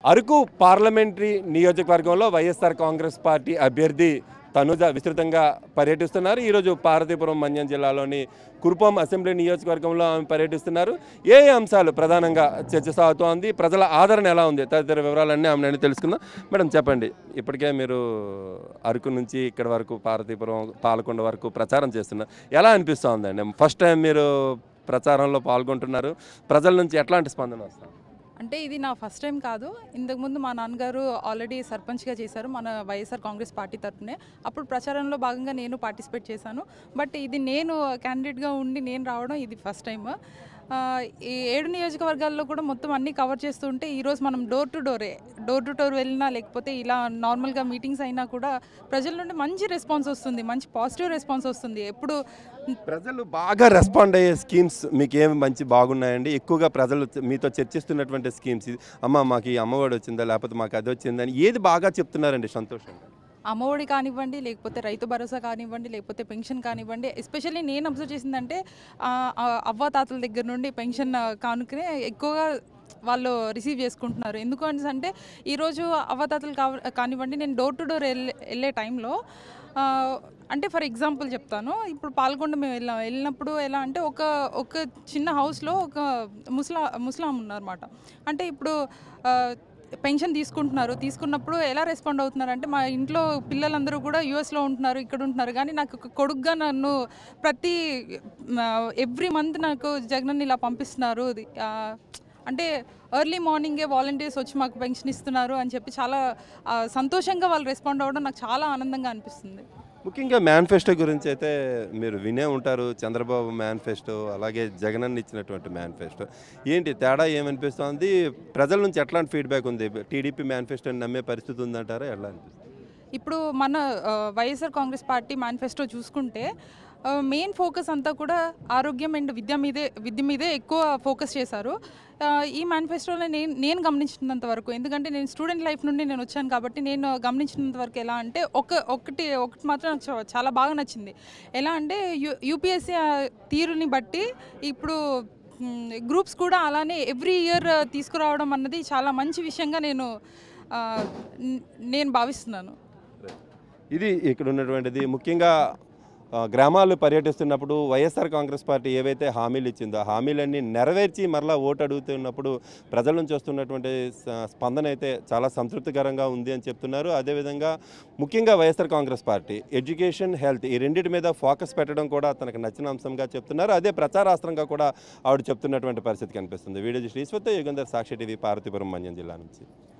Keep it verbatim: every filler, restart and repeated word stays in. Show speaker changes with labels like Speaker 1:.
Speaker 1: Araku parliamentary నియోజకవర్గంలో YSR Congress party అభ్యర్థి తనుజ విస్తృతంగా పర్యటిస్తున్నారు. ఈరోజు పార్వతీపురం మన్యం జిల్లాలోని కురుపాం అసెంబ్లీ నియోజకవర్గంలో ఆమె పర్యటిస్తున్నారు. ఏ ఏ అంశాలు ప్రధానంగా చర్చ సాగుతోంది, ప్రజల ఆదరణ ఎలా ఉంది తదితర వివరాలన్నీ ఆమె నేను తెలుసుకుందాం. మేడం చెప్పండి, ఇప్పటికే మీరు అరకు నుంచి ఇక్కడ వరకు పార్వతీపురం పాలకొండ వరకు ప్రచారం చేస్తున్నారు. ఎలా అనిపిస్తోందండి? ఫస్ట్ టైం మీరు ప్రచారంలో పాల్గొంటున్నారు. ప్రజల నుంచి ఎట్లాంటి స్పందన వస్తుంది?
Speaker 2: అంటే ఇది నా ఫస్ట్ టైం కాదు. ఇంతకుముందు మా నాన్నగారు ఆల్రెడీ సర్పంచ్గా చేశారు మన వైఎస్ఆర్ కాంగ్రెస్ పార్టీ తరఫునే. అప్పుడు ప్రచారంలో భాగంగా నేను పార్టిసిపేట్ చేశాను. బట్ ఇది నేను క్యాండిడేట్గా ఉండి నేను రావడం ఇది ఫస్ట్ టైం. ఈ ఏడు నియోజకవర్గాల్లో కూడా మొత్తం అన్నీ కవర్ చేస్తూ ఉంటే ఈరోజు మనం డోర్ టు డోరే డోర్ టు డోర్ వెళ్ళినా లేకపోతే ఇలా నార్మల్గా మీటింగ్స్ అయినా కూడా ప్రజల నుండి మంచి రెస్పాన్స్ వస్తుంది, మంచి పాజిటివ్ రెస్పాన్స్ వస్తుంది. ఎప్పుడు
Speaker 1: ప్రజలు బాగా రెస్పాండ్ అయ్యే స్కీమ్స్ మీకు ఏమి మంచి బాగున్నాయండి? ఎక్కువగా ప్రజలు మీతో చర్చిస్తున్నటువంటి స్కీమ్స్, అమ్మ మాకు ఈ అమ్మఒడి వచ్చిందా లేకపోతే మాకు అది వచ్చిందని ఏది బాగా చెప్తున్నారండి సంతోషంగా?
Speaker 2: అమ్మఒడి కానివ్వండి, లేకపోతే రైతు భరోసా కానివ్వండి, లేకపోతే పెన్షన్ కానివ్వండి. ఎస్పెషల్లీ నేను అబ్జర్వ్ చేసిందంటే అవ్వాతాతల దగ్గర నుండి పెన్షన్ కానుకనే ఎక్కువగా వాళ్ళు రిసీవ్ చేసుకుంటున్నారు. ఎందుకు అంటే ఈరోజు అవ్వాతాతలు కా కానివ్వండి నేను డోర్ టు డోర్ వెళ్ళే వెళ్ళే టైంలో అంటే ఫర్ ఎగ్జాంపుల్ చెప్తాను. ఇప్పుడు పాల్గొండ మేము వెళ్ళాం వెళ్ళినప్పుడు ఎలా అంటే ఒక ఒక చిన్న హౌస్లో ఒక ముస్లా ముస్లాం ఉన్నారన్నమాట. అంటే ఇప్పుడు పెన్షన్ తీసుకుంటున్నారు. తీసుకున్నప్పుడు ఎలా రెస్పాండ్ అవుతున్నారు అంటే మా ఇంట్లో పిల్లలందరూ కూడా యూఎస్లో ఉంటున్నారు, ఇక్కడ ఉంటున్నారు, కానీ నాకు ఒక కొడుకుగా నన్ను ప్రతి ఎవ్రీ మంత్ నాకు జగనన్న ఇలా పంపిస్తున్నారు. అంటే ఎర్లీ మార్నింగే వాలంటీర్స్ వచ్చి మాకు పెన్షన్ ఇస్తున్నారు అని చెప్పి చాలా సంతోషంగా వాళ్ళు రెస్పాండ్ అవ్వడం నాకు చాలా ఆనందంగా అనిపిస్తుంది.
Speaker 1: ముఖ్యంగా మేనిఫెస్టో గురించి అయితే మీరు వినే ఉంటారు. చంద్రబాబు మేనిఫెస్టో, అలాగే జగనన్న ఇచ్చినటువంటి మేనిఫెస్టో, ఏంటి తేడా ఏమనిపిస్తుంది? ప్రజల నుంచి ఎట్లాంటి ఫీడ్బ్యాక్ ఉంది? టీడీపీ మేనిఫెస్టోని నమ్మే పరిస్థితి ఉందంటారా? ఎలా అనిపిస్తుంది?
Speaker 2: ఇప్పుడు మన వైఎస్ఆర్ కాంగ్రెస్ పార్టీ మేనిఫెస్టో చూసుకుంటే మెయిన్ ఫోకస్ అంతా కూడా ఆరోగ్యం అండ్ విద్య మీదే విద్య మీదే ఎక్కువ ఫోకస్ చేశారు. ఈ మేనిఫెస్టోలో నేను నేను గమనించినంత వరకు, ఎందుకంటే నేను స్టూడెంట్ లైఫ్ నుండి నేను వచ్చాను కాబట్టి నేను గమనించినంత వరకు ఎలా అంటే ఒక ఒకటి ఒకటి మాత్రం నాకు చాలా బాగా నచ్చింది. ఎలా అంటే యూ యూపీఎస్సీ తీరుని బట్టి ఇప్పుడు గ్రూప్స్ కూడా అలానే ఎవ్రీ ఇయర్ తీసుకురావడం అన్నది చాలా మంచి విషయంగా నేను నేను భావిస్తున్నాను.
Speaker 1: ఇది ఇక్కడ ఉన్నటువంటిది. ముఖ్యంగా గ్రామాలు పర్యటిస్తున్నప్పుడు వైఎస్ఆర్ కాంగ్రెస్ పార్టీ ఏవైతే హామీలు ఇచ్చిందో హామీలన్నీ నెరవేర్చి మరలా ఓటు అడుగుతున్నప్పుడు ప్రజల నుంచి వస్తున్నటువంటి స్పందన అయితే చాలా సంతృప్తికరంగా ఉంది అని చెప్తున్నారు. అదేవిధంగా ముఖ్యంగా YSR Congress party education, health ఈ రెండింటి మీద ఫోకస్ పెట్టడం కూడా తనకు నచ్చిన అంశంగా చెప్తున్నారు. అదే ప్రచారాస్త్రంగా కూడా ఆవిడ చెప్తున్నటువంటి పరిస్థితి కనిపిస్తుంది. వీడియో శ్రీశ్వత యుగంధర్, సాక్షి టీవీ, పార్వతీపురం మన్యం జిల్లా నుంచి.